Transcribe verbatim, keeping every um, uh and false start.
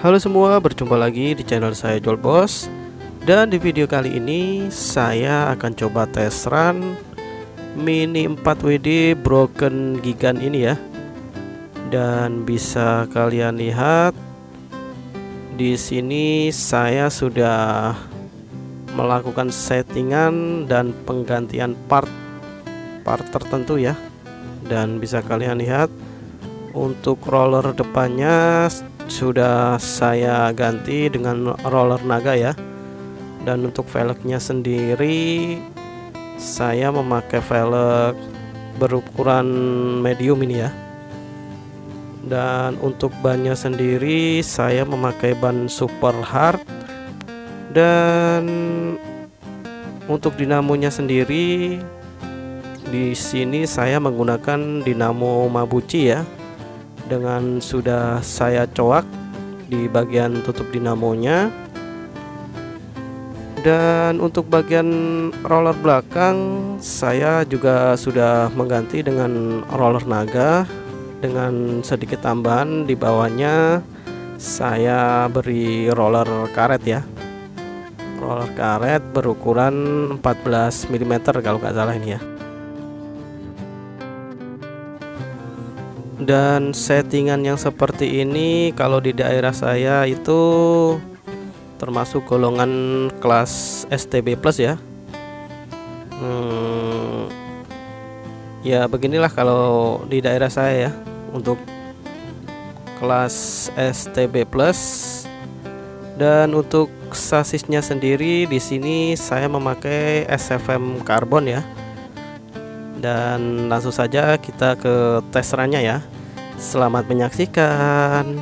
Halo semua, berjumpa lagi di channel saya Jolbos. Dan di video kali ini saya akan coba tes run Mini empat W D Broken Gigant ini ya. Dan bisa kalian lihat di sini saya sudah melakukan settingan dan penggantian part part tertentu ya. Dan bisa kalian lihat untuk roller depannya sudah saya ganti dengan roller naga ya. Dan untuk velgnya sendiri saya memakai velg berukuran medium ini ya. Dan untuk bannya sendiri saya memakai ban super hard. Dan untuk dinamonya sendiri di sini saya menggunakan dinamo Mabuchi ya, dengan sudah saya coak di bagian tutup dinamonya. Dan untuk bagian roller belakang saya juga sudah mengganti dengan roller naga dengan sedikit tambahan. Di bawahnya saya beri roller karet ya, roller karet berukuran empat belas milimeter kalau nggak salah ini ya. Dan settingan yang seperti ini kalau di daerah saya itu termasuk golongan kelas S T B plus ya. hmm, Ya beginilah kalau di daerah saya ya, untuk kelas S T B plus. Dan untuk sasisnya sendiri di sini saya memakai S F M karbon ya. Dan langsung saja kita ke tes runnya ya. Selamat menyaksikan.